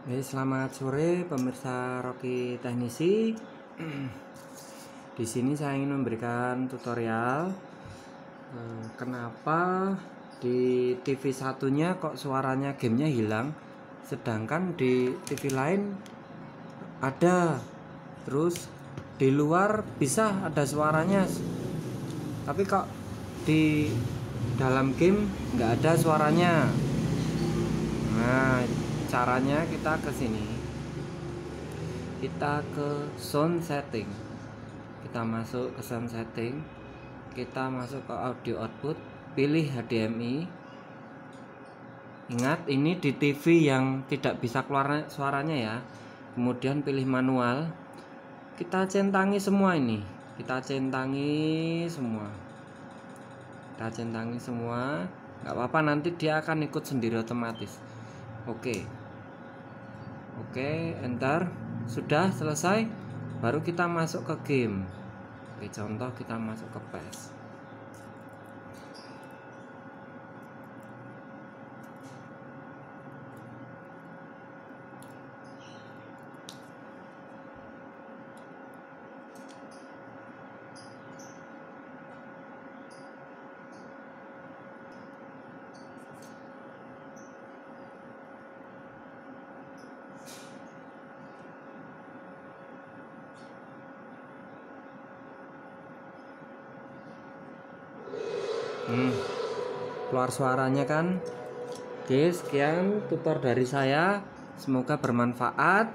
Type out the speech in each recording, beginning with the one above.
Selamat sore pemirsa Rocky Teknisi. Di sini saya ingin memberikan tutorial kenapa di TV satunya kok suaranya gamenya hilang, sedangkan di TV lain ada. Terus di luar bisa ada suaranya, tapi kok di dalam game nggak ada suaranya. Nah, caranya kita ke sini, kita ke sound setting, kita masuk ke sound setting, kita masuk ke audio output, pilih HDMI. Ingat, ini di TV yang tidak bisa keluar suaranya ya. Kemudian pilih manual, kita centangi semua ini, kita centangi semua, nggak apa-apa, nanti dia akan ikut sendiri otomatis. Oke, enter. Sudah selesai, baru kita masuk ke game. Oke, contoh kita masuk ke PES. Keluar suaranya kan. Oke, sekian tutor dari saya, semoga bermanfaat.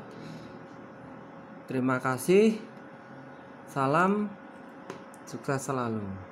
Terima kasih, salam, sukses selalu.